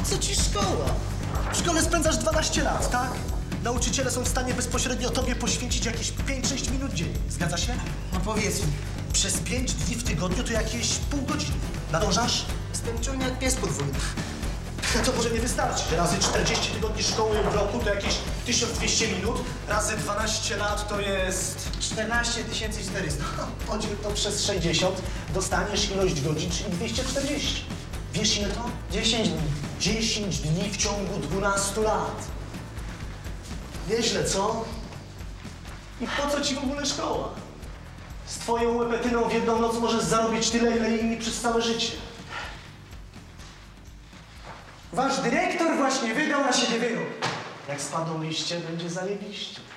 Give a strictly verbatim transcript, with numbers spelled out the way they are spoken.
Po co ci szkoła? W szkole spędzasz dwanaście lat, tak? Nauczyciele są w stanie bezpośrednio tobie poświęcić jakieś pięć sześć minut dziennie. Zgadza się? No powiedz mi, Przez pięć dni w tygodniu to jakieś pół godziny. Nadążasz? jestem czujny jak pies podwójny. No to może nie wystarczy. Razy czterdzieści tygodni szkoły w roku to jakieś tysiąc dwieście minut. Razy dwanaście lat to jest... czternaście tysięcy czterysta. Podziel to przez sześćdziesiąt, dostaniesz ilość godzin, czyli dwieście czterdzieści. Wiesz ile to? dziesięć dni. dziesięć dni w ciągu dwunastu lat. Nieźle, co? I po co ci w ogóle szkoła? Z twoją łepetyną w jedną noc możesz zarobić tyle, ile inni przez całe życie. Wasz dyrektor właśnie wydał na siebie wyrok. Jak spadną liście, będzie zajebiście.